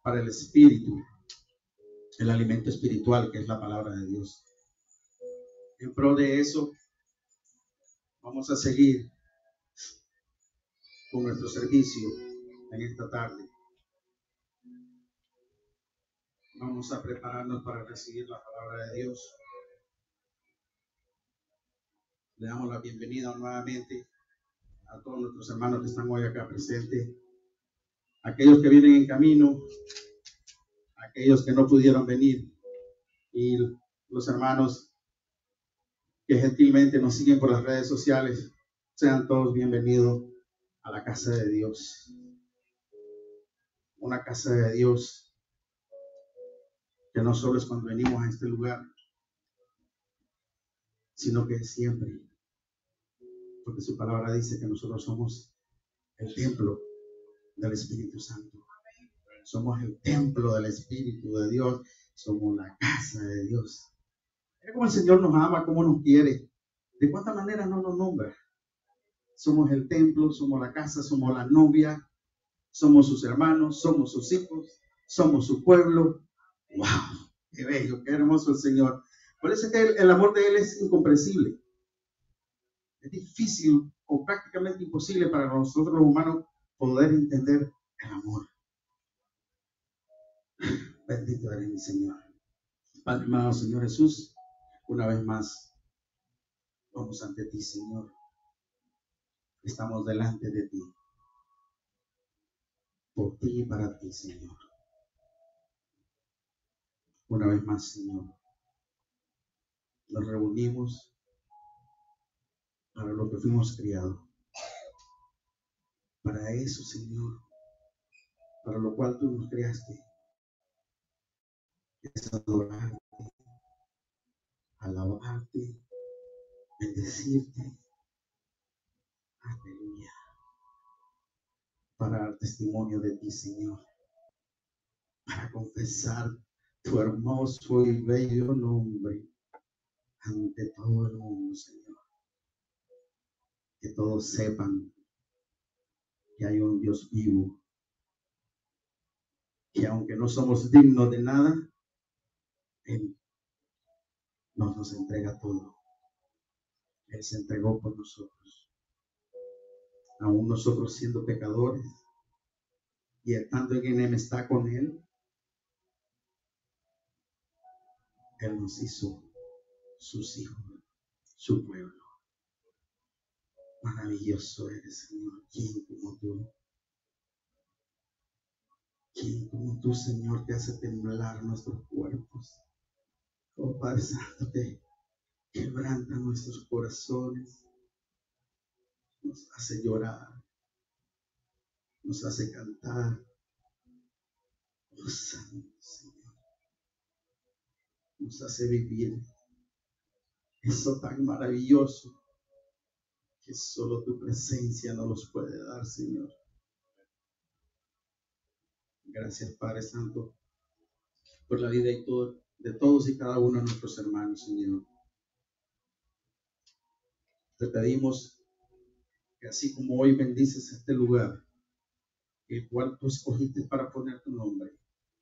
para el espíritu, el alimento espiritual que es la palabra de Dios. En pro de eso, vamos a seguir con nuestro servicio en esta tarde. Vamos a prepararnos para recibir la palabra de Dios. Le damos la bienvenida nuevamente a todos nuestros hermanos que están hoy acá presentes, aquellos que vienen en camino, aquellos que no pudieron venir y los hermanos que gentilmente nos siguen por las redes sociales. Sean todos bienvenidos a la casa de Dios. Una casa de Dios que no solo es cuando venimos a este lugar, sino que es siempre. Porque su palabra dice que nosotros somos el templo del Espíritu Santo. Somos el templo del Espíritu de Dios. Somos la casa de Dios. Mira cómo el Señor nos ama, cómo nos quiere. De cuánta manera no nos nombra. Somos el templo, somos la casa, somos la novia, somos sus hermanos, somos sus hijos, somos su pueblo. ¡Wow! ¡Qué bello, qué hermoso el Señor! Por eso es que el amor de Él es incomprensible. Es difícil o prácticamente imposible para nosotros los humanos poder entender el amor. Bendito eres mi Señor. Padre amado, Señor Jesús, una vez más vamos ante ti, Señor. Estamos delante de ti. Por ti y para ti, Señor. Una vez más, Señor, nos reunimos para lo que fuimos criados. Para eso, Señor, para lo cual tú nos creaste, es adorarte, alabarte, bendecirte. Aleluya. Para dar testimonio de ti, Señor. Para confesar tu hermoso y bello nombre ante todo el mundo, Señor. Que todos sepan que hay un Dios vivo, que aunque no somos dignos de nada, Él nos entrega todo. Él se entregó por nosotros, aún nosotros siendo pecadores y estando en enemistad con Él. Él nos hizo sus hijos, su pueblo. Maravilloso eres, Señor. ¿Quién como tú? ¿Quién como tú, Señor, que hace temblar nuestros cuerpos? Oh Padre Santo, que quebranta nuestros corazones, nos hace llorar, nos hace cantar. Oh Santo Señor, nos hace vivir eso tan maravilloso que solo tu presencia nos los puede dar, Señor. Gracias, Padre Santo, por la vida de todos y cada uno de nuestros hermanos, Señor. Te pedimos que así como hoy bendices este lugar, el cual tú escogiste para poner tu nombre,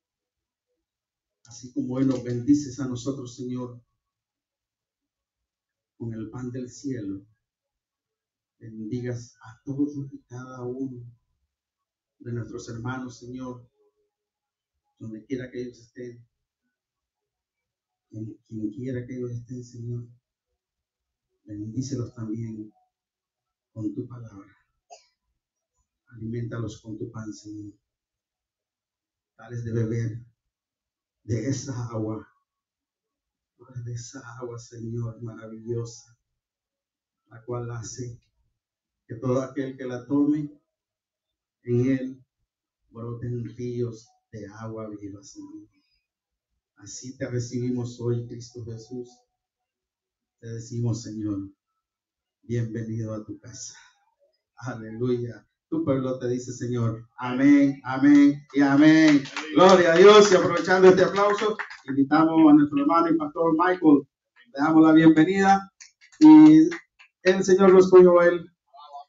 así como hoy nos bendices a nosotros, Señor, con el pan del cielo, bendigas a todos y cada uno de nuestros hermanos, Señor, donde quiera que ellos estén, quien quiera que ellos estén, Señor, bendícelos también con tu palabra. Alimentalos con tu pan, Señor. Dales de beber de esa agua, Señor, maravillosa, la cual hace que todo aquel que la tome, en él broten ríos de agua viva, Señor. Así te recibimos hoy, Cristo Jesús. Te decimos, Señor, bienvenido a tu casa. Aleluya. Tu pueblo te dice, Señor, amén, amén y amén. Gloria a Dios. Y aprovechando este aplauso, invitamos a nuestro hermano y pastor Michael. Le damos la bienvenida. Y el Señor lo escogió él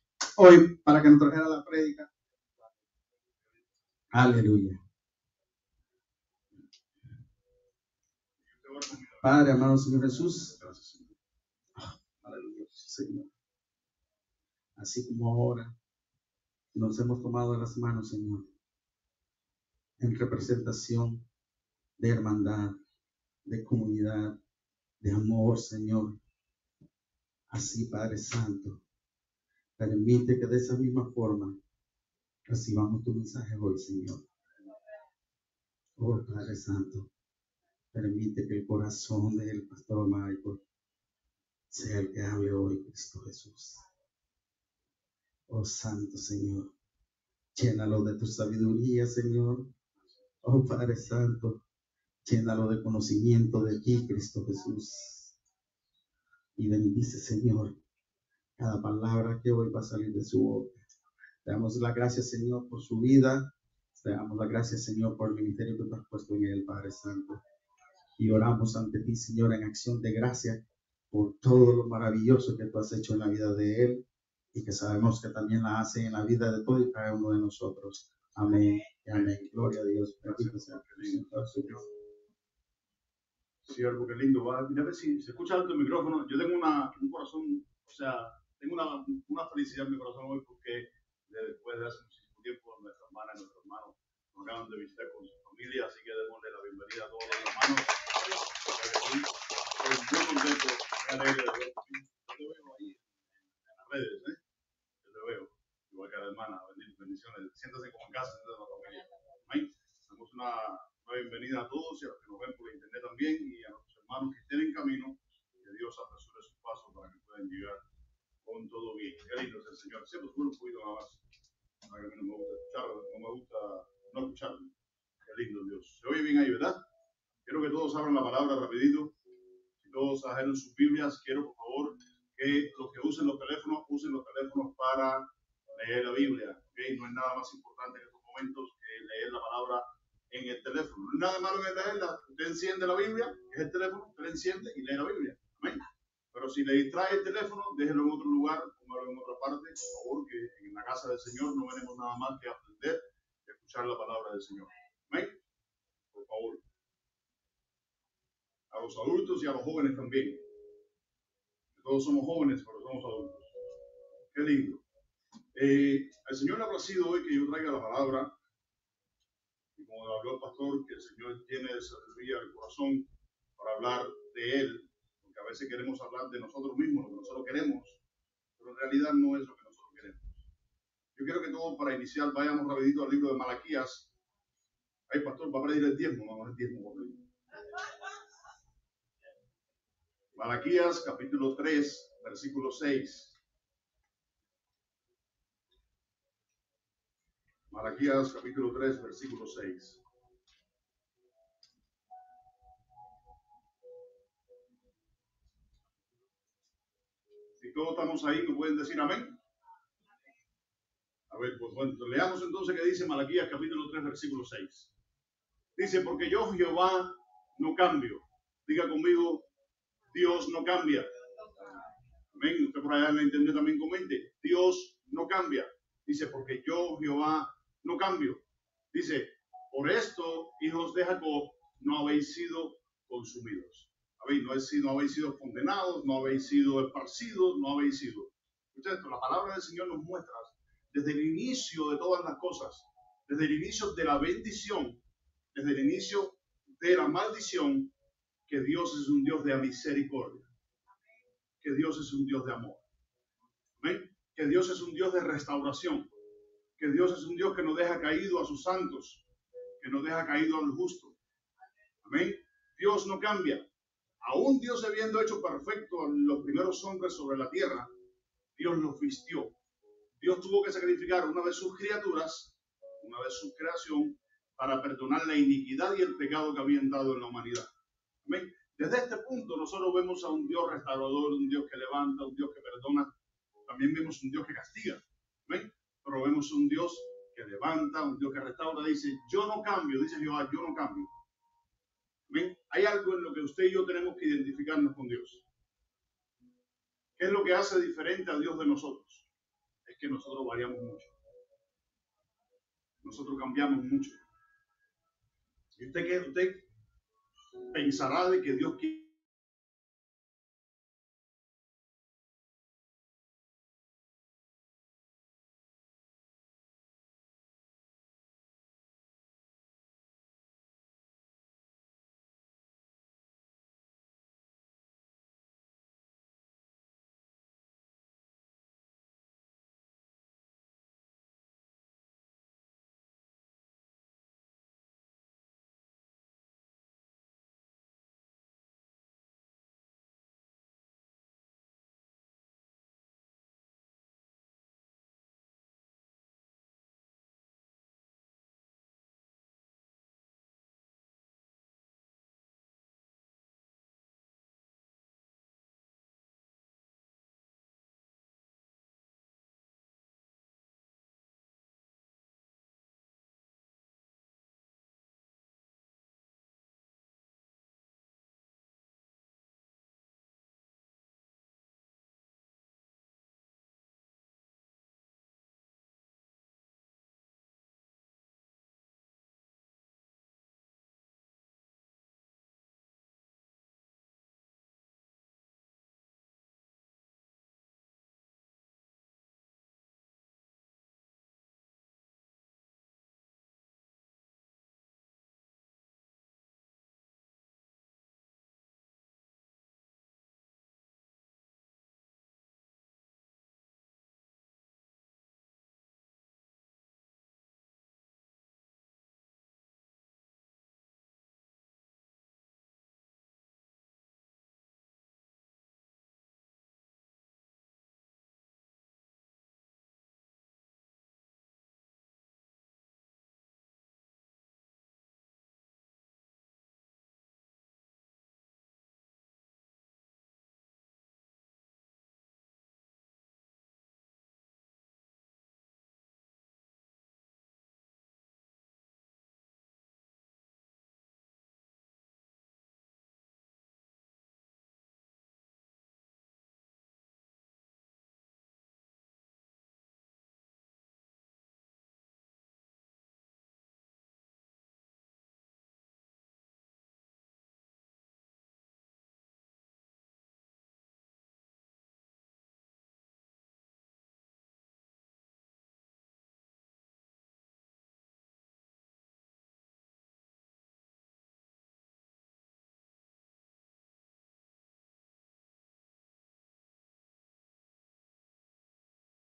hoy para que nos trajera la prédica. Aleluya. Padre, amado Señor Jesús, gracias, Señor. Aleluya, Señor. Así como ahora nos hemos tomado las manos, Señor, en representación de hermandad, de comunidad, de amor, Señor. Así, Padre Santo, permite que de esa misma forma recibamos tu mensaje hoy, Señor. Oh, Padre Santo, permite que el corazón del pastor Michael sea el que hable hoy, Cristo Jesús. Oh, Santo Señor, llénalo de tu sabiduría, Señor. Oh, Padre Santo, llénalo de conocimiento de ti, Cristo Jesús. Y bendice, Señor, cada palabra que hoy va a salir de su boca. Te damos las gracias, Señor, por su vida. Te damos las gracias, Señor, por el ministerio que tú has puesto en él, Padre Santo. Y oramos ante ti, Señor, en acción de gracia por todo lo maravilloso que tú has hecho en la vida de él y que sabemos que también la hace en la vida de todo y cada uno de nosotros. Amén y amén. Gloria a Dios. Bendito sea el Señor. Sí, algo que lindo. Va, mira a ver si se escucha alto el micrófono. Yo tengo un corazón, o sea, tengo una felicidad en mi corazón hoy porque después de hace muchísimo tiempo nuestra hermana y nuestro hermano nos acaban de visitar con su familia, así que démosle la bienvenida a todos los hermanos. Estoy muy contento, me alegro de ver. Yo te veo ahí en las redes, ¿eh? Yo te veo, igual que a la hermana. Bendiciones. Siéntase como en casa, siéntase en la familia. Amén. Damos una bienvenida a todos y a los que nos ven por internet también y a nuestros hermanos que estén en camino, que Dios apresure sus pasos para que puedan llegar con todo bien. Qué lindo es el Señor. Siempre sube un poquito nada más. A mí no me gusta escuchar, no me gusta no escucharlo. Qué lindo Dios. Se oye bien ahí, ¿verdad? Quiero que todos abran la palabra rapidito. Si todos agarren sus Biblias, quiero por favor que los que usen los teléfonos para leer la Biblia. ¿Okay? No es nada más importante en estos momentos que leer la palabra en el teléfono. No es nada malo en leerla. Usted enciende la Biblia, es el teléfono, usted la enciende y lee la Biblia. Amén. Pero si le distrae el teléfono, déjelo en otro lugar, póngalo en otra parte, por favor, que en la casa del Señor no venimos nada más que aprender y escuchar la palabra del Señor. Amén. Por favor. A los adultos y a los jóvenes también. Todos somos jóvenes, pero somos adultos. Qué lindo. Al Señor le ha placido hoy que yo traiga la palabra. Y como habló el pastor, que el Señor tiene sabiduría del corazón para hablar de Él. Porque a veces queremos hablar de nosotros mismos, lo que nosotros queremos, pero en realidad no es lo que nosotros queremos. Yo quiero que todos, para iniciar, vayamos rapidito al libro de Malaquías. Ay, pastor, va a pedir el diezmo. Vamos al diezmo, por favor. Malaquías, capítulo 3, versículo 6. Malaquías, capítulo 3, versículo 6. Si todos estamos ahí, ¿me pueden decir amén? A ver, pues bueno, leamos entonces qué dice Malaquías, capítulo 3, versículo 6. Dice, porque yo, Jehová, no cambio. Diga conmigo, Dios no cambia. Amén. Usted por allá me entiende también comente. Dios no cambia. Dice, porque yo, Jehová, no cambio. Dice, por esto, hijos de Jacob, no habéis sido consumidos. No habéis sido condenados, no habéis sido esparcidos, no habéis sido. Entonces, la palabra del Señor nos muestra desde el inicio de todas las cosas, desde el inicio de la bendición, desde el inicio de la maldición, que Dios es un Dios de misericordia, que Dios es un Dios de amor. ¿Amén? Que Dios es un Dios de restauración, que Dios es un Dios que no deja caído a sus santos, que no deja caído al justo. Amén. Dios no cambia. Aún Dios habiendo hecho perfecto a los primeros hombres sobre la tierra, Dios los vistió. Dios tuvo que sacrificar una de sus criaturas, una de su creación, para perdonar la iniquidad y el pecado que habían dado en la humanidad. Amén. Desde este punto nosotros vemos a un Dios restaurador, un Dios que levanta, un Dios que perdona. También vemos un Dios que castiga. Amén. Pero vemos un Dios que levanta, un Dios que restaura. Dice, yo no cambio, dice Jehová, yo no cambio. Amén. Hay algo en lo que usted y yo tenemos que identificarnos con Dios. ¿Qué es lo que hace diferente a Dios de nosotros? Es que nosotros variamos mucho. Nosotros cambiamos mucho. Y usted pensará de que Dios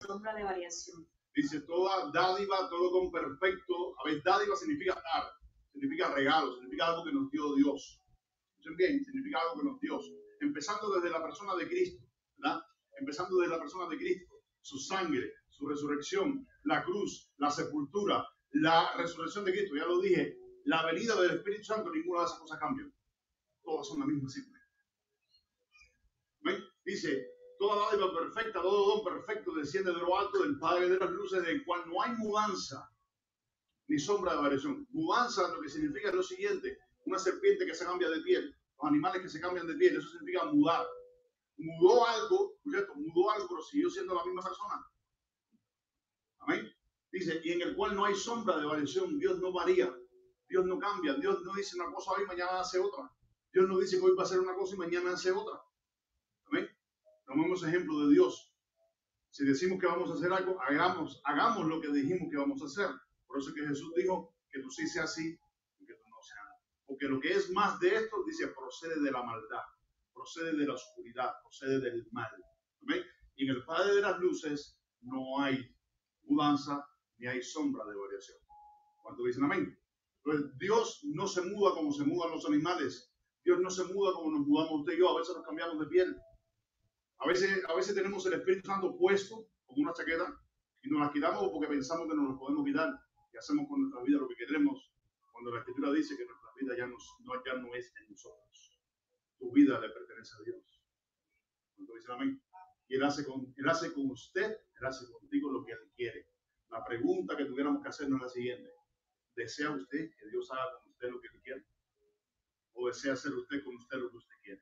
sombra de variación. Dice, toda dádiva, todo don perfecto. A ver, dádiva significa dar, significa regalo, significa algo que nos dio Dios. Escuchen bien, significa algo que nos dio Dios. Empezando desde la persona de Cristo, ¿verdad? Empezando desde la persona de Cristo, su sangre, su resurrección, la cruz, la sepultura, la resurrección de Cristo, ya lo dije, la venida del Espíritu Santo, ninguna de esas cosas cambia. Todas son la misma simple. ¿Ven? Dice, toda dádiva perfecta, todo don perfecto desciende de lo alto del Padre de las luces, del cual no hay mudanza ni sombra de variación. Mudanza lo que significa es lo siguiente: una serpiente que se cambia de piel, los animales que se cambian de piel, eso significa mudar. Mudó algo, ¿cierto? Mudó algo, pero siguió siendo la misma persona. Amén. Dice, y en el cual no hay sombra de variación. Dios no varía, Dios no cambia, Dios no dice una cosa hoy y mañana hace otra. Dios no dice que hoy va a hacer una cosa y mañana hace otra. Amén. Tomemos ejemplo de Dios. Si decimos que vamos a hacer algo, hagamos lo que dijimos que vamos a hacer. Por eso es que Jesús dijo que tú sí seas así y que tú no seas así. Porque lo que es más de esto, dice, procede de la maldad, procede de la oscuridad, procede del mal. ¿Amén? Y en el Padre de las luces no hay mudanza ni hay sombra de variación. ¿Cuántos dicen amén? Entonces, Dios no se muda como se mudan los animales. Dios no se muda como nos mudamos usted y yo. A veces nos cambiamos de piel. A veces tenemos el Espíritu Santo puesto como una chaqueta y nos la quitamos porque pensamos que nos lo podemos quitar y hacemos con nuestra vida lo que queremos, cuando la Escritura dice que nuestra vida ya no es en nosotros. Tu vida le pertenece a Dios. Cuando dicen amén. Y Él hace con usted, Él hace contigo lo que Él quiere. La pregunta que tuviéramos que hacernos es la siguiente: ¿desea usted que Dios haga con usted lo que Él quiere? ¿O desea hacer usted con usted lo que usted quiere?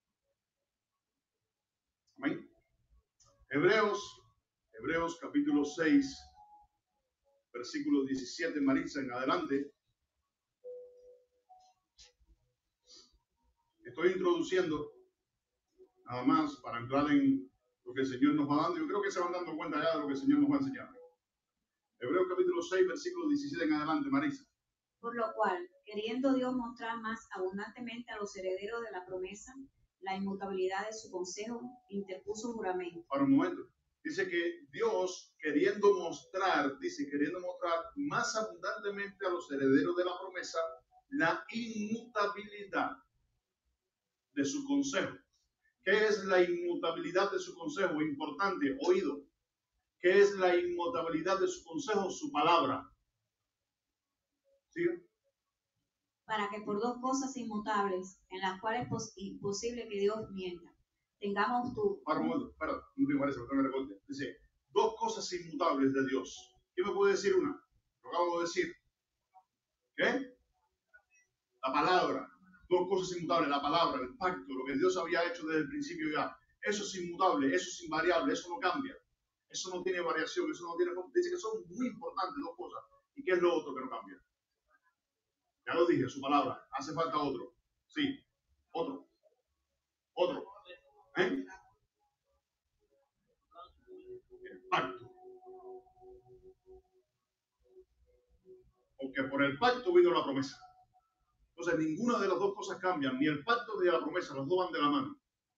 Amén. Hebreos capítulo 6, versículo 17, Marisa, en adelante. Estoy introduciendo nada más para entrar en lo que el Señor nos va dando. Yo creo que se van dando cuenta ya de lo que el Señor nos va a enseñar. Hebreos capítulo 6, versículo 17 en adelante, Marisa. Por lo cual, queriendo Dios mostrar más abundantemente a los herederos de la promesa la inmutabilidad de su consejo, interpuso juramento. Para un momento. Dice que Dios, queriendo mostrar más abundantemente a los herederos de la promesa la inmutabilidad de su consejo. ¿Qué es la inmutabilidad de su consejo? Importante, oído. ¿Qué es la inmutabilidad de su consejo? Su palabra. ¿Sí? Para que por dos cosas inmutables, en las cuales es imposible que Dios mienta, tengamos tú. Para un momento, espera, no te parece, porque me recorte. Dice, dos cosas inmutables de Dios. ¿Quién me puede decir una? Lo acabo de decir. ¿Qué? La palabra. Dos cosas inmutables, la palabra, el pacto, lo que Dios había hecho desde el principio ya. Eso es inmutable, eso es invariable, eso no cambia. Eso no tiene variación, eso no tiene... Dice que son muy importantes dos cosas. ¿Y qué es lo otro que no cambia? Ya lo dije, su palabra. Hace falta otro. Sí, otro. Otro. ¿Eh? El pacto. Porque por el pacto vino la promesa. Entonces, ninguna de las dos cosas cambian, ni el pacto ni la promesa, los dos van de la mano.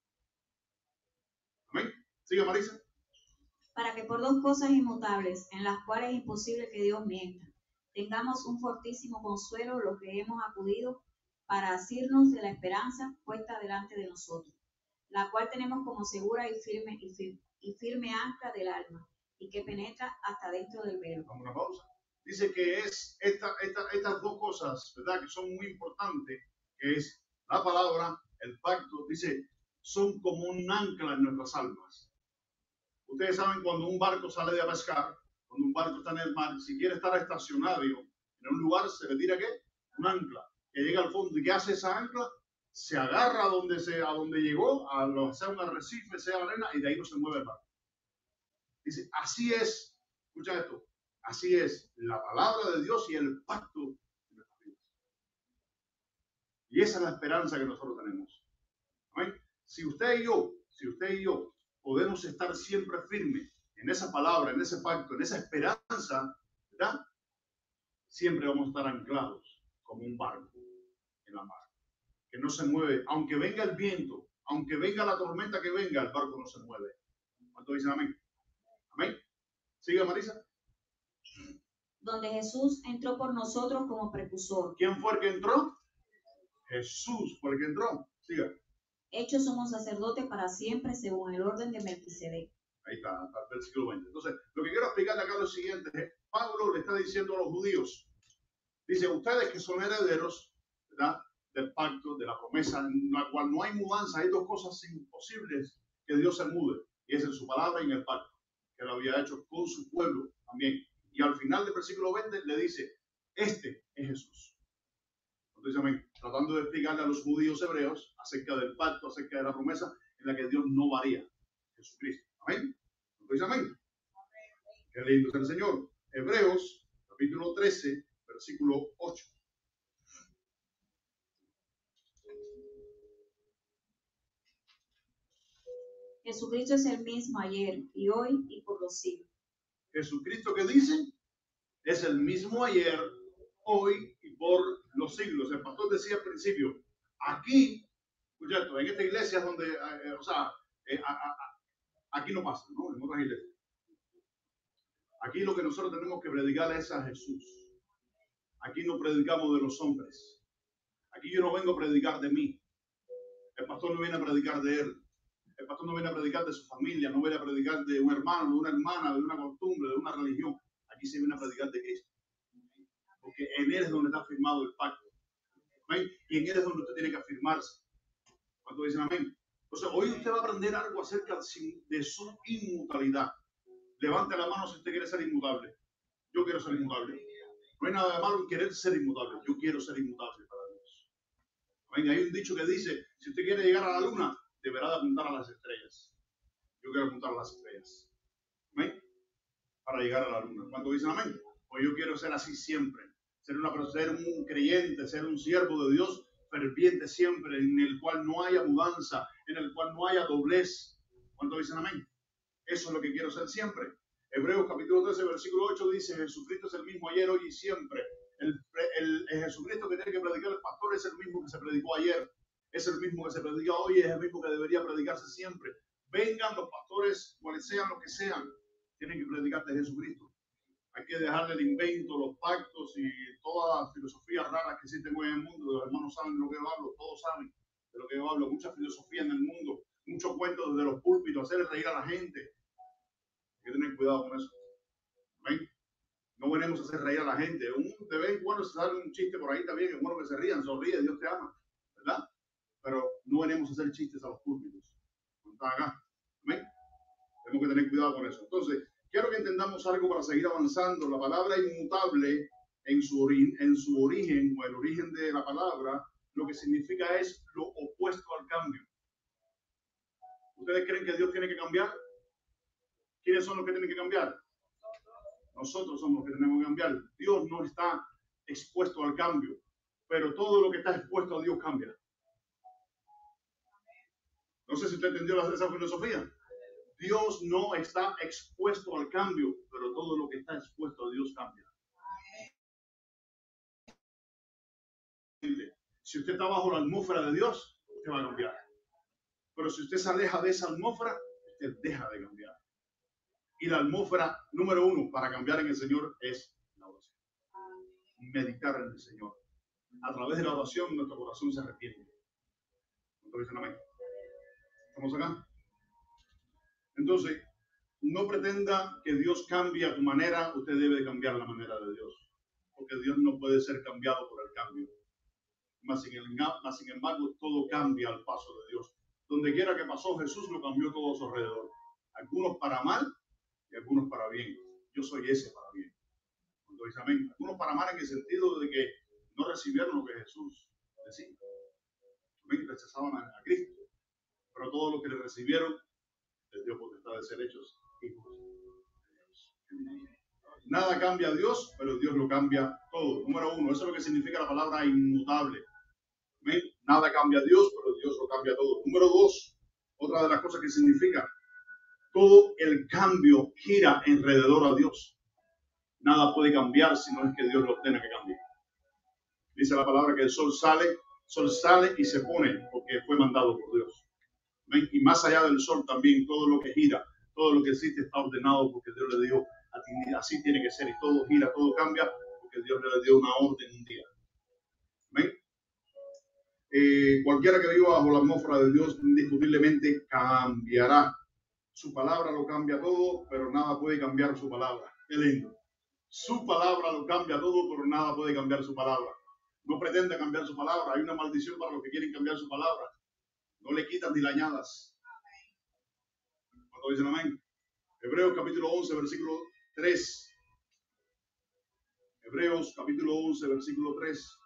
¿Amén? Sigue, Marisa. Para que por dos cosas inmutables, en las cuales es imposible que Dios mienta, tengamos un fortísimo consuelo los que hemos acudido para asirnos de la esperanza puesta delante de nosotros, la cual tenemos como segura y firme ancla del alma, y que penetra hasta dentro del velo. Vamos a una pausa. Dice que es estas dos cosas, ¿verdad?, que son muy importantes, que es la palabra, el pacto, dice, son como un ancla en nuestras almas. Ustedes saben, cuando un barco sale de pescar, cuando un barco está en el mar, si quiere estar estacionado en un lugar, se le tira ¿qué? Un ancla, que llega al fondo. ¿Y qué hace esa ancla? Se agarra a donde llegó, sea un arrecife, sea arena, y de ahí no se mueve el barco. Dice, así es, escucha esto, así es la palabra de Dios y el pacto de nuestras vidas. Y esa es la esperanza que nosotros tenemos. ¿Amén? Si usted y yo podemos estar siempre firmes en esa palabra, en ese pacto, en esa esperanza, ¿verdad? Siempre vamos a estar anclados como un barco en la mar, que no se mueve, aunque venga el viento, aunque venga la tormenta que venga, el barco no se mueve. ¿Cuánto dicen amén? Amén. Sigue, Marisa. donde Jesús entró por nosotros como precursor, ¿Quién fue el que entró? Jesús fue el que entró. Siga. hecho somos sacerdotes para siempre según el orden de Melquisedec. Ahí está, hasta el versículo 20. Entonces, lo que quiero explicarle acá es lo siguiente. Pablo le está diciendo a los judíos, dice, ustedes que son herederos, ¿verdad?, del pacto, de la promesa, en la cual no hay mudanza, hay dos cosas imposibles que Dios se mude, y es en su palabra y en el pacto, que lo había hecho con su pueblo también. Y al final del versículo 20 le dice, este es Jesús. Entonces, tratando de explicarle a los judíos hebreos acerca del pacto, acerca de la promesa en la que Dios no varía, Jesucristo. Amén. Entonces, amén. Qué lindo es el Señor. Hebreos, capítulo 13, versículo 8. Jesucristo es el mismo ayer y hoy y por los siglos. Jesucristo, que dice, es el mismo ayer, hoy y por los siglos. El pastor decía al principio, aquí, escucha esto, en esta iglesia es donde, aquí no pasa, ¿no? En otras iglesias. Aquí lo que nosotros tenemos que predicar es a Jesús. Aquí no predicamos de los hombres. Aquí yo no vengo a predicar de mí. El pastor no viene a predicar de él. El pastor no viene a predicar de su familia, no viene a predicar de un hermano, de una hermana, de una costumbre, de una religión. Aquí se viene a predicar de Cristo. Porque en él es donde está firmado el pacto. ¿Amén? Y en él es donde usted tiene que afirmarse. ¿Cuánto dicen amén? Entonces, hoy usted va a aprender algo acerca de su inmutabilidad. Levante la mano si usted quiere ser inmutable. Yo quiero ser inmutable. No hay nada de malo en querer ser inmutable. Yo quiero ser inmutable para Dios. ¿Amén? Hay un dicho que dice, si usted quiere llegar a la luna, deberá de apuntar a las estrellas. Yo quiero apuntar a las estrellas. ¿Amén? Para llegar a la luna. ¿Cuánto dicen amén? Pues yo quiero ser así siempre. Ser un creyente, ser un siervo de Dios ferviente siempre, en el cual no haya mudanza, en el cual no haya doblez. ¿Cuánto dicen amén? Eso es lo que quiero ser siempre. Hebreos capítulo 13, versículo 8 dice, Jesucristo es el mismo ayer, hoy y siempre. El Jesucristo que tiene que predicar el pastor es el mismo que se predicó ayer. Es el mismo que se predica hoy y es el mismo que debería predicarse siempre. Vengan los pastores, cuales sean los que sean, tienen que predicar de Jesucristo. Hay que dejarle el invento, los pactos y todas las filosofías raras que existen hoy en el mundo. Los hermanos saben de lo que yo hablo, todos saben de lo que yo hablo. Mucha filosofía en el mundo, muchos cuentos desde los púlpitos, hacer reír a la gente. Hay que tener cuidado con eso. ¿Ven? No venimos a hacer reír a la gente. De vez en cuando se sale un chiste por ahí también, es bueno que se rían, sonríe, Dios te ama, ¿verdad? Pero no venimos a hacer chistes a los púlpitos. No están acá. ¿Ven? Tenemos que tener cuidado con eso. Entonces, quiero que entendamos algo para seguir avanzando. La palabra inmutable en su origen o el origen de la palabra, lo que significa es lo opuesto al cambio. ¿Ustedes creen que Dios tiene que cambiar? ¿Quiénes son los que tienen que cambiar? Nosotros somos los que tenemos que cambiar. Dios no está expuesto al cambio, pero todo lo que está expuesto a Dios cambia. No sé si usted entendió esa filosofía. Dios no está expuesto al cambio, pero todo lo que está expuesto a Dios cambia. Si usted está bajo la atmósfera de Dios, usted va a cambiar. Pero si usted se aleja de esa atmósfera, usted deja de cambiar. Y la atmósfera número uno para cambiar en el Señor es la oración. Meditar en el Señor. A través de la oración, nuestro corazón se arrepiente. ¿Cuántos dicen amén? ¿Estamos acá? Entonces, no pretenda que Dios cambie a tu manera, usted debe cambiar la manera de Dios. Porque Dios no puede ser cambiado por el cambio. Mas sin embargo, todo cambia al paso de Dios. Donde quiera que pasó, Jesús lo cambió todo a su alrededor. Algunos para mal y algunos para bien. Yo soy ese para bien. Cuando dice amén. Algunos para mal en el sentido de que no recibieron lo que Jesús decía. También rechazaban a Cristo. Pero todos los que le recibieron, les dio potestad de ser hechos hijos de Dios. Nada cambia a Dios, pero Dios lo cambia todo. Número uno, eso es lo que significa la palabra inmutable. ¿Ven? Nada cambia a Dios, pero Dios lo cambia todo. Número dos, otra de las cosas que significa, todo el cambio gira alrededor a Dios. Nada puede cambiar si no es que Dios lo tiene que cambiar. Dice la palabra que el sol sale y se pone porque fue mandado por Dios. ¿Ven? Y más allá del sol también, todo lo que gira, todo lo que existe está ordenado porque Dios le dio a y así tiene que ser, y todo gira, todo cambia, porque Dios le dio una orden un día. ¿Amén? Cualquiera que viva bajo la atmósfera de Dios indiscutiblemente cambiará. Su palabra lo cambia todo, pero nada puede cambiar su palabra. Qué lindo. Su palabra lo cambia todo, pero nada puede cambiar su palabra. No pretende cambiar su palabra. Hay una maldición para los que quieren cambiar su palabra. No le quitan ni le añadas. Cuando dicen amén. Hebreos capítulo 11, versículo 3. Hebreos capítulo 11, versículo 3.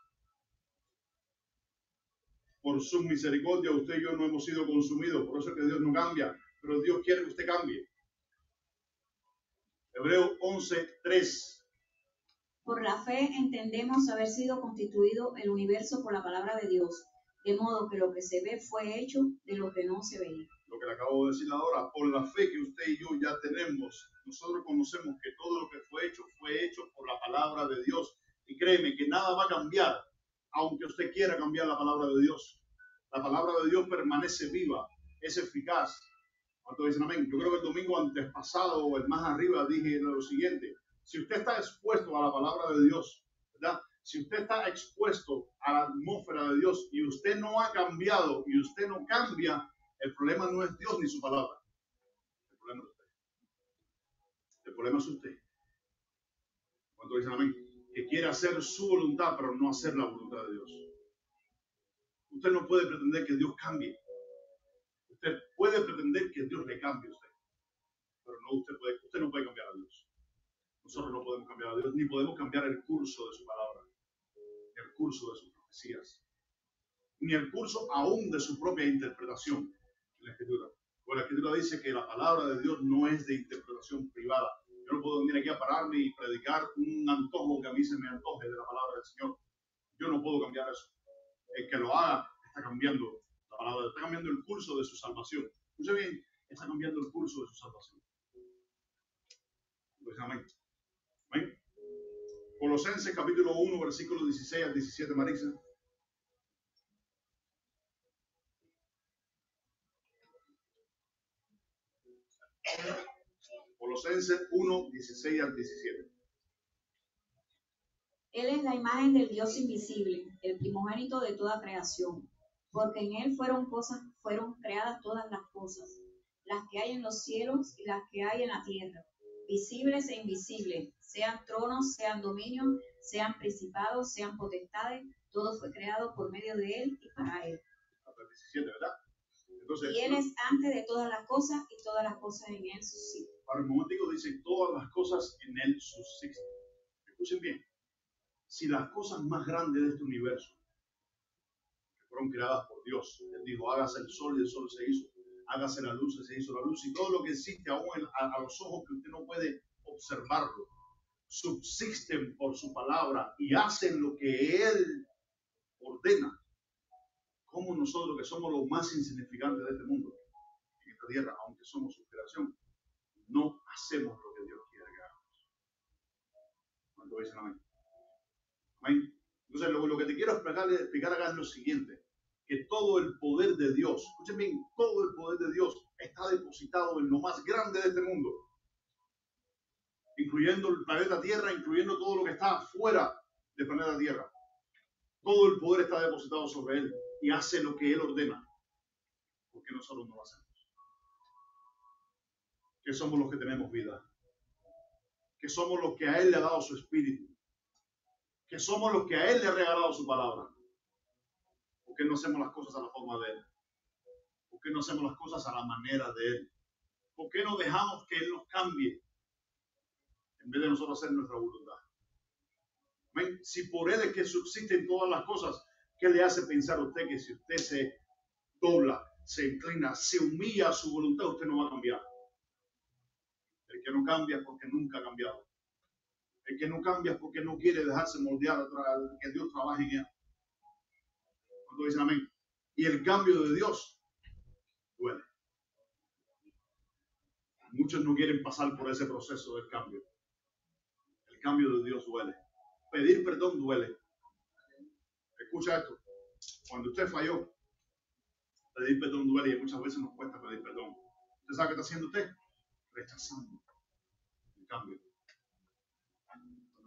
Por su misericordia usted y yo no hemos sido consumidos. Por eso es que Dios no cambia. Pero Dios quiere que usted cambie. Hebreos 11, 3. Por la fe entendemos haber sido constituido el universo por la palabra de Dios, de modo que lo que se ve fue hecho de lo que no se veía. Lo que le acabo de decir ahora, por la fe que usted y yo ya tenemos, nosotros conocemos que todo lo que fue hecho por la palabra de Dios. Y créeme que nada va a cambiar, aunque usted quiera cambiar la palabra de Dios. La palabra de Dios permanece viva, es eficaz. ¿Cuántos dicen amén? Yo creo que el domingo antes pasado o el más arriba dije lo siguiente. Si usted está expuesto a la palabra de Dios, ¿verdad? Si usted está expuesto a la atmósfera de Dios y usted no ha cambiado y usted no cambia, el problema no es Dios ni su palabra. El problema es usted. El problema es usted. ¿Cuántos dicen amén? Que quiere hacer su voluntad, pero no hacer la voluntad de Dios. Usted no puede pretender que Dios cambie. Usted puede pretender que Dios le cambie a usted, pero no usted no puede cambiar a Dios. Nosotros no podemos cambiar a Dios, ni podemos cambiar el curso de su palabra, ni el curso de sus profecías, ni el curso aún de su propia interpretación en la Escritura. Pues la Escritura dice que la palabra de Dios no es de interpretación privada. Yo no puedo venir aquí a pararme y predicar un antojo que a mí se me antoje de la palabra del Señor. Yo no puedo cambiar eso. El que lo haga está cambiando la palabra, está cambiando el curso de su salvación. Escuche bien, está cambiando el curso de su salvación. Pues amén. Amén. Colosenses capítulo 1, versículos 16 al 17, Marisa. Colosenses 1, 16 al 17. Él es la imagen del Dios invisible, el primogénito de toda creación, porque en él fueron creadas todas las cosas, las que hay en los cielos y las que hay en la tierra, visibles e invisibles, sean tronos, sean dominios, sean principados, sean potestades, todo fue creado por medio de él y para él. Hasta el 17, ¿verdad? Entonces, Y él es antes de todas las cosas y todas las cosas en él subsisten. para el momentico dice todas las cosas en él subsisten. Escuchen bien. Si las cosas más grandes de este universo, que fueron creadas por Dios, Él dijo, hágase el sol y el sol se hizo, hágase la luz y se hizo la luz, y todo lo que existe aún a los ojos que usted no puede observarlo, subsisten por su palabra y hacen lo que Él ordena. Como nosotros que somos los más insignificantes de este mundo, en esta tierra, aunque somos su creación, no hacemos lo que Dios quiere que hagamos. Cuando dicen amén. Amén. Entonces, lo que te quiero explicar acá es lo siguiente, que todo el poder de Dios, escuchen bien, todo el poder de Dios está depositado en lo más grande de este mundo, incluyendo el planeta Tierra, incluyendo todo lo que está fuera del planeta Tierra. Todo el poder está depositado sobre Él y hace lo que Él ordena, porque nosotros no lo hacemos. Que somos los que tenemos vida, que somos los que a Él le ha dado su espíritu, que somos los que a Él le ha regalado su palabra. ¿Por qué no hacemos las cosas a la forma de Él? ¿Por qué no hacemos las cosas a la manera de Él? ¿Por qué no dejamos que Él nos cambie en vez de nosotros hacer nuestra voluntad? ¿Ven? Si por Él es que subsisten todas las cosas, ¿qué le hace pensar a usted que si usted se dobla, se inclina, se humilla a su voluntad, usted no va a cambiar? El que no cambia es porque nunca ha cambiado. El que no cambia es porque no quiere dejarse moldear, que Dios trabaje en él. Cuando dicen amén. Y el cambio de Dios duele. Muchos no quieren pasar por ese proceso del cambio. El cambio de Dios duele. Pedir perdón duele. Escucha esto. Cuando usted falló, pedir perdón duele y muchas veces nos cuesta pedir perdón. ¿Usted sabe qué está haciendo usted? Rechazando el cambio.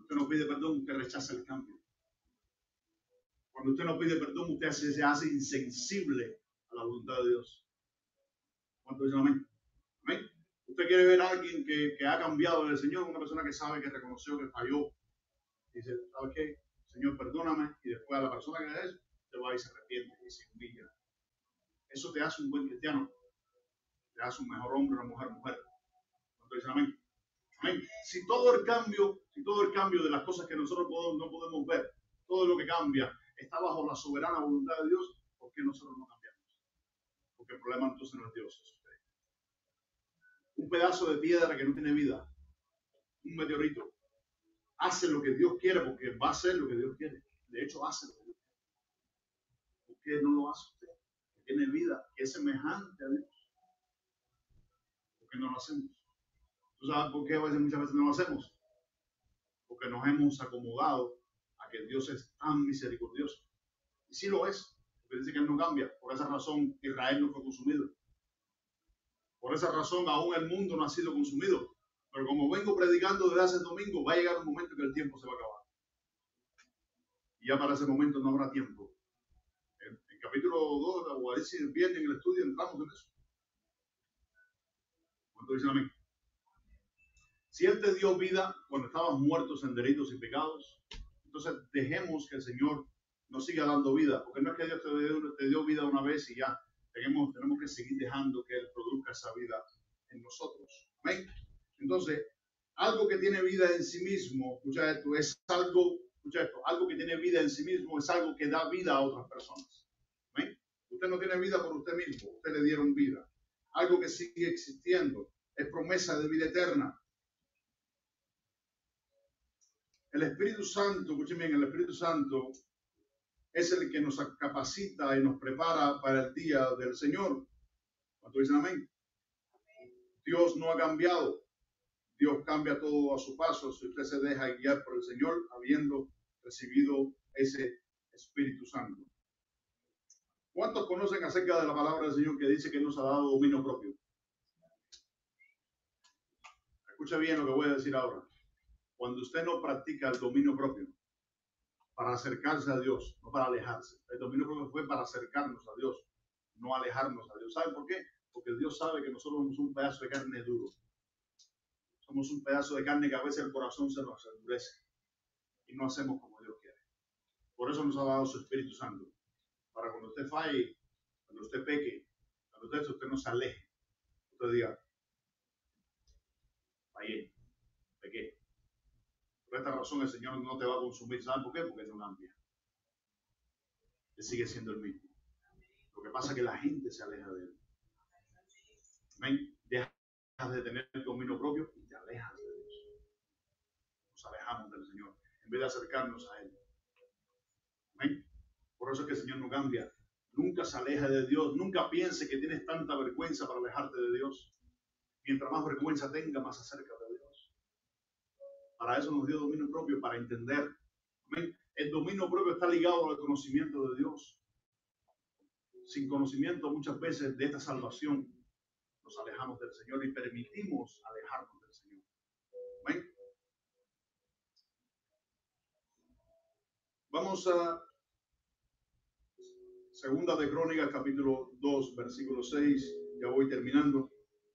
usted no pide perdón, usted rechaza el cambio. Cuando usted no pide perdón, usted se hace insensible a la voluntad de Dios. ¿Cuánto dicen amén? Amén. Usted quiere ver a alguien que ha cambiado del Señor, una persona que sabe, que reconoció, que falló. Dice, ¿sabe qué? Señor, perdóname. Y después a la persona que es, se va y se arrepiente y se humilla. Eso te hace un buen cristiano. Te hace un mejor hombre, una mujer. ¿Cuánto dicen amén? Amén. Si todo el cambio de las cosas que nosotros no podemos ver, todo lo que cambia, está bajo la soberana voluntad de Dios, ¿por qué nosotros no cambiamos? Porque el problema entonces no es Dios, es usted. Un pedazo de piedra que no tiene vida, un meteorito, hace lo que Dios quiere porque va a hacer lo que Dios quiere. De hecho, hace lo que Dios quiere. ¿Por qué no lo hace usted? Que tiene vida, que es semejante a Dios. ¿Por qué no lo hacemos? ¿Tú sabes por qué muchas veces no lo hacemos? Porque nos hemos acomodado a que Dios es tan misericordioso. Y sí lo es, porque dice que Él no cambia. Por esa razón Israel no fue consumido. Por esa razón aún el mundo no ha sido consumido. Pero como vengo predicando desde hace domingo, va a llegar un momento que el tiempo se va a acabar. Y ya para ese momento no habrá tiempo. En capítulo 2, o a decir, el viernes en el estudio entramos en eso. ¿Cuánto dicen amén? Si Él te dio vida cuando estabas muertos en delitos y pecados, entonces dejemos que el Señor nos siga dando vida, porque no es que Dios te dio vida una vez y ya. Tenemos que seguir dejando que Él produzca esa vida en nosotros. ¿Amén? Entonces, algo que tiene vida en sí mismo, escucha esto, algo que tiene vida en sí mismo es algo que da vida a otras personas. ¿Amén? Usted no tiene vida por usted mismo, usted le dieron vida. Algo que sigue existiendo es promesa de vida eterna. El Espíritu Santo, escuchen bien, el Espíritu Santo es el que nos capacita y nos prepara para el día del Señor. ¿Cuánto dicen amén? Dios no ha cambiado. Dios cambia todo a su paso si usted se deja guiar por el Señor, habiendo recibido ese Espíritu Santo. ¿Cuántos conocen acerca de la palabra del Señor que dice que nos ha dado dominio propio? Escucha bien lo que voy a decir ahora. Cuando usted no practica el dominio propio para acercarse a Dios, no para alejarse. El dominio propio fue para acercarnos a Dios, no alejarnos a Dios. ¿Saben por qué? Porque Dios sabe que nosotros somos un pedazo de carne duro. Somos un pedazo de carne que a veces el corazón se nos endurece y no hacemos como Dios quiere. Por eso nos ha dado su Espíritu Santo. Para cuando usted falle, cuando usted peque, cuando usted no se aleje, usted diga, fallé, pequé. Por esta razón el Señor no te va a consumir. ¿Saben por qué? Porque no cambia. Él sigue siendo el mismo. Lo que pasa es que la gente se aleja de Él. Amén. Dejas de tener el dominio propio y te alejas de Dios. Nos alejamos del Señor en vez de acercarnos a Él. Amén. Por eso es que el Señor no cambia. Nunca se aleja de Dios. Nunca piense que tienes tanta vergüenza para alejarte de Dios. Mientras más vergüenza tenga, más acerca de Dios. Para eso nos dio dominio propio, para entender. Amén. El dominio propio está ligado al conocimiento de Dios. Sin conocimiento muchas veces de esta salvación nos alejamos del Señor y permitimos alejarnos del Señor. Amén. Vamos a Segunda de Crónicas, capítulo 2, versículo 6. Ya voy terminando.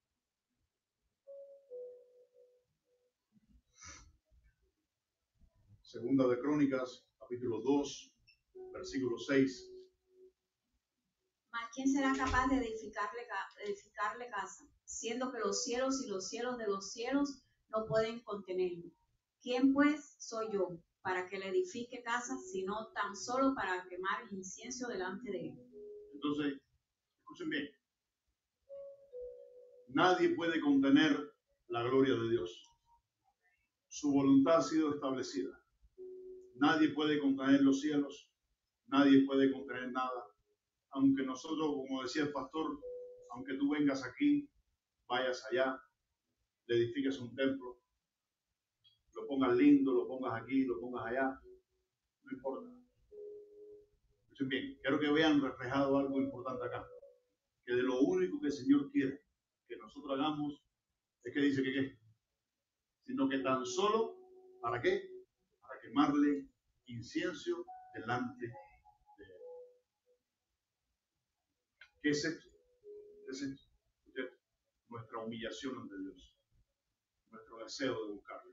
Segunda de Crónicas, capítulo 2, versículo 6. Mas ¿quién será capaz de edificarle casa, siendo que los cielos y los cielos de los cielos no pueden contenerlo? ¿Quién pues soy yo para que le edifique casa, sino tan solo para quemar incienso delante de él? Entonces, escuchen bien. Nadie puede contener la gloria de Dios. Su voluntad ha sido establecida. Nadie puede contener los cielos. Nadie puede contener nada. Aunque nosotros, como decía el pastor, aunque tú vengas aquí, vayas allá, le edifiques un templo, lo pongas lindo, lo pongas aquí, lo pongas allá, no importa. Escuchen bien, quiero que vean reflejado algo importante acá, que de lo único que el Señor quiere que nosotros hagamos es que dice que qué, sino que tan solo, ¿para qué? quemarle incienso delante de él. ¿Qué es esto? ¿Qué es esto? Nuestra humillación ante Dios, nuestro deseo de buscarle.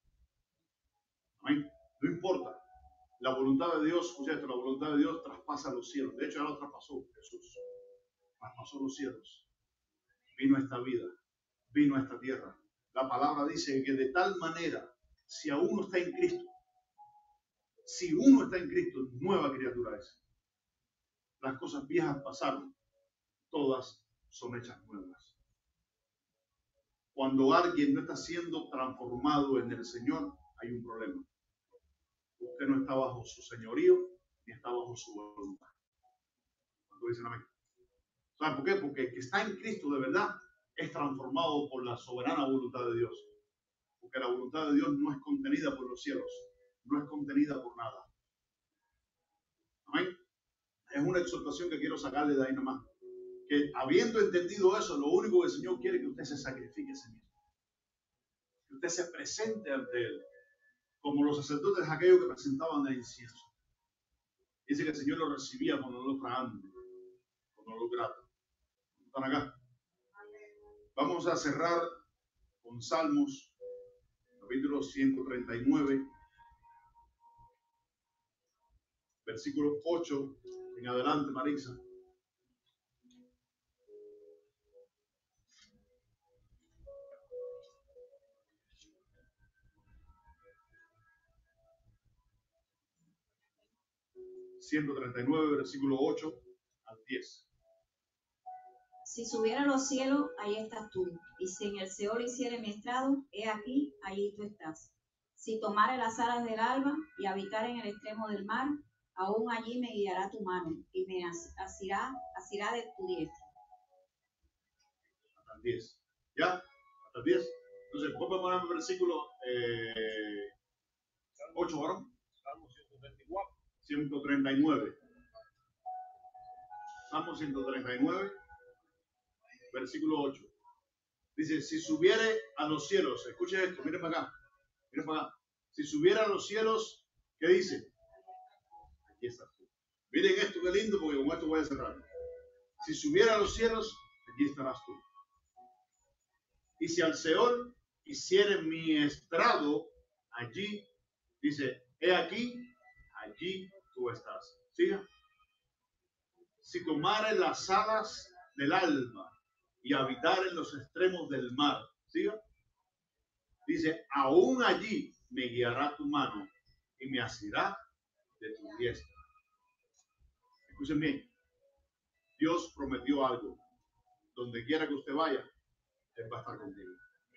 Amén. No importa. La voluntad de Dios, escucha esto, la voluntad de Dios traspasa los cielos. De hecho, ya lo traspasó Jesús. Traspasó los cielos. Vino a esta vida. Vino a esta tierra. La palabra dice que de tal manera, si uno está en Cristo, nueva criatura es. Las cosas viejas pasaron, todas son hechas nuevas. Cuando alguien no está siendo transformado en el Señor, hay un problema. Usted no está bajo su señorío, ni está bajo su voluntad. ¿Cuánto dicen amén? ¿Saben por qué? Porque el que está en Cristo de verdad es transformado por la soberana voluntad de Dios. Porque la voluntad de Dios no es contenida por los cielos, no es contenida por nada. Amén. Es una exhortación que quiero sacarle de ahí nomás. Que habiendo entendido eso, lo único que el Señor quiere es que usted se sacrifique a sí mismo. Que usted se presente ante Él. Como los sacerdotes aquellos que presentaban el incienso. Dice que el Señor lo recibía con olor fragante, con olor grato. ¿Están acá? Vamos a cerrar con Salmos, capítulo 139, versículo 8 en adelante, Marisa. ...139, versículo 8 al 10. Si subiera a los cielos, allí estás tú. Y si en el Seol hiciere mi estrado, he aquí, allí tú estás. Si tomare las alas del alba y habitar en el extremo del mar, aún allí me guiará tu mano y me asirá de tu diestra. Hasta el 10. ¿Ya? Hasta el 10. Entonces, vamos a poner el versículo 8, ¿varón? Salmo 139. Salmo 139, versículo 8. Dice, si subiere a los cielos, escuchen esto, miren para acá, miren para acá. Si subiera a los cielos, ¿qué dice? Aquí estás tú. Miren esto, qué lindo, porque con esto voy a cerrar. Si subiera a los cielos, allí estarás tú. Y si al Seol hiciere mi estrado, allí, dice, he aquí, allí tú estás. ¿Siga? Si tomare las alas del alba y habitar en los extremos del mar, ¿siga? Dice, aún allí me guiará tu mano y me asirá de tu diestra. Escuchen bien, Dios prometió algo. Donde quiera que usted vaya, Él va a estar contigo.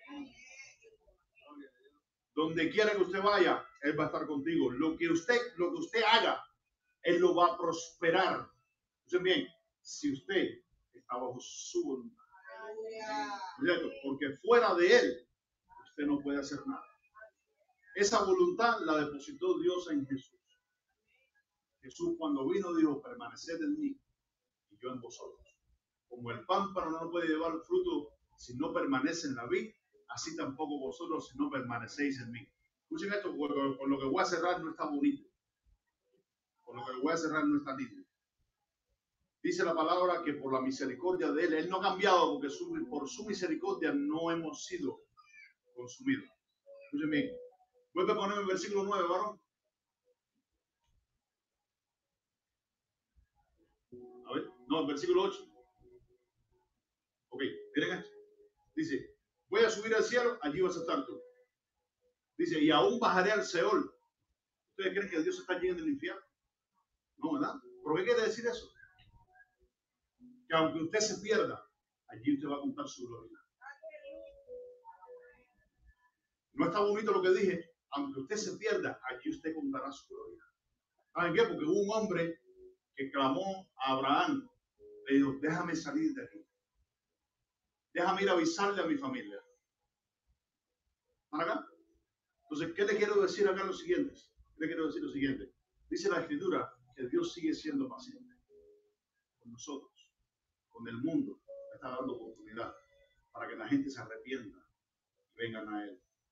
Donde quiera que usted vaya, Él va a estar contigo. Lo que usted haga, Él lo va a prosperar. Escuchen bien, si usted está bajo su voluntad. Porque fuera de Él, usted no puede hacer nada. Esa voluntad la depositó Dios en Jesús. Jesús cuando vino dijo, permaneced en mí y yo en vosotros. Como el pámpano no puede llevar fruto si no permanece en la vid, así tampoco vosotros si no permanecéis en mí. Escuchen esto, con lo que voy a cerrar no está bonito. Con lo que voy a cerrar no está lindo. Dice la palabra que por la misericordia de Él no ha cambiado, porque por su misericordia no hemos sido consumidos. Escuchen bien. Vuelve a ponerme el versículo 9, varón. A ver, no, el versículo 8. Ok, miren esto. Dice, voy a subir al cielo, allí vas a estar tú. Dice, y aún bajaré al Seol. ¿Ustedes creen que Dios está allí en el infierno? No, ¿verdad? ¿Pero qué quiere decir eso? Que aunque usted se pierda, allí usted va a contar su gloria. No está bonito lo que dije. Aunque usted se pierda, allí usted contará su gloria. ¿Saben qué? Porque hubo un hombre que clamó a Abraham. Le dijo, déjame salir de aquí. Déjame ir a avisarle a mi familia. ¿Para acá? Entonces, ¿qué le quiero decir acá? Lo siguiente. ¿Qué le quiero decir? Lo siguiente. Dice la Escritura que Dios sigue siendo paciente con nosotros, con el mundo. Está dando oportunidad para que la gente se arrepienta y vengan a Él.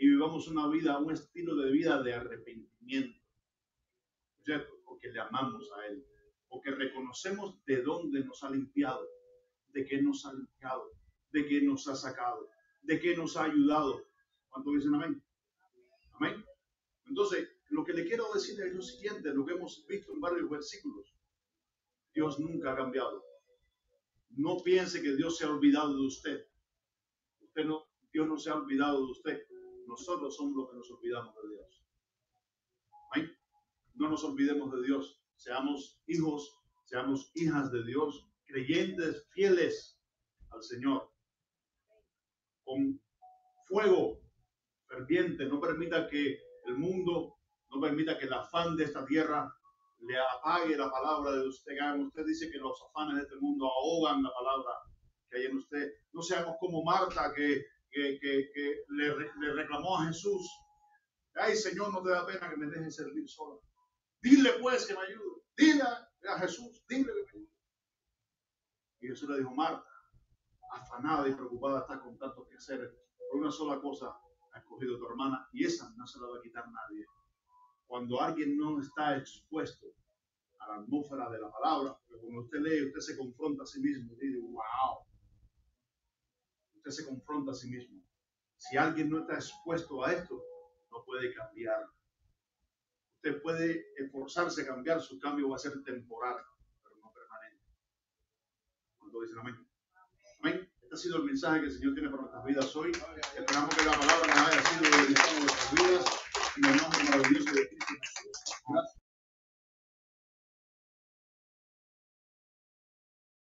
y vivamos una vida, un estilo de vida de arrepentimiento, ¿cierto? Porque le amamos a Él, porque reconocemos de dónde nos ha limpiado, de qué nos ha limpiado, de qué nos ha sacado, de qué nos ha ayudado. ¿Cuánto dicen amén? Amén. Entonces, lo que le quiero decir es lo siguiente, lo que hemos visto en varios versículos. Dios nunca ha cambiado. No piense que Dios se ha olvidado de usted. Dios no se ha olvidado de usted. Nosotros somos los que nos olvidamos de Dios. ¿Amén? No nos olvidemos de Dios. Seamos hijos, seamos hijas de Dios, creyentes, fieles al Señor. Con fuego ferviente. No permita que el mundo, no permita que el afán de esta tierra le apague la palabra de usted. Usted dice que los afanes de este mundo ahogan la palabra que hay en usted. No seamos como Marta que le reclamó a Jesús. Ay, Señor, no te da pena que me dejes servir sola. Dile pues que me ayude. Dile a Jesús, dile que me ayude. Y Jesús le dijo, Marta, afanada y preocupada está con tanto que hacer. Por una sola cosa ha escogido tu hermana y esa no se la va a quitar nadie. Cuando alguien no está expuesto a la atmósfera de la palabra, pero cuando usted lee, usted se confronta a sí mismo y dice, wow. Usted se confronta a sí mismo. Si alguien no está expuesto a esto, no puede cambiar. Usted puede esforzarse a cambiar, su cambio va a ser temporal, pero no permanente. ¿Cuánto dicen amén? Amén. Este ha sido el mensaje que el Señor tiene para nuestras vidas hoy. Esperamos que la palabra nos haya sido de bendición en nuestras vidas. En el nombre maravilloso de Cristo.